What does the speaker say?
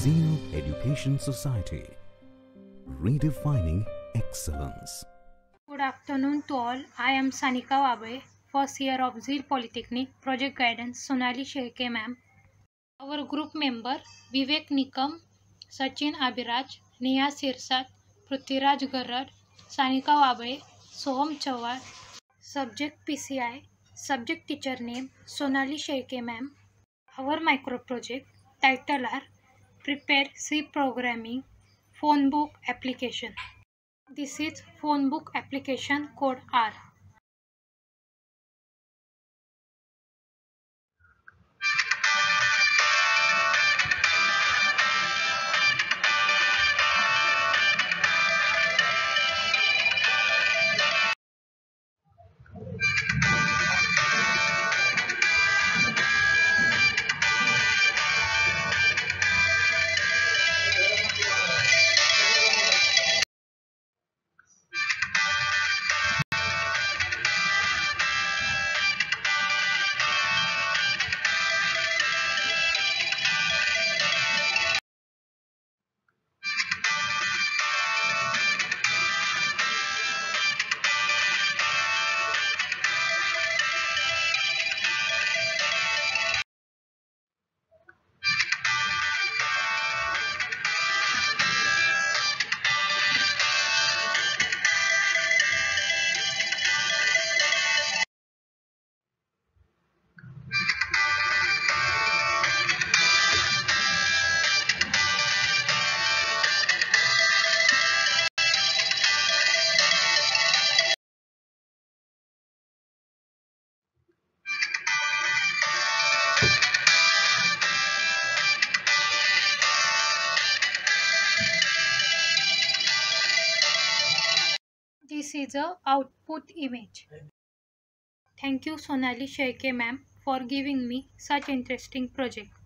Zeal Education Society, redefining excellence. Good afternoon to all. I am Sanika Wabe, first year of Zeal Polytechnic, Project Guidance, Sonali Sheke ma'am. Our group member Vivek Nikam, Sachin Abhiraj, Neha Sirsat, Prithviraj Garad, Sanika Wabe, Soham Chawar. Subject PCI, subject teacher name Sonali Sheke ma'am. Our micro project title are Prepare C Programming Phone Book Application. This is phone book application code R. This is a output image. Thank you Sonali Sheke ma'am for giving me such interesting project.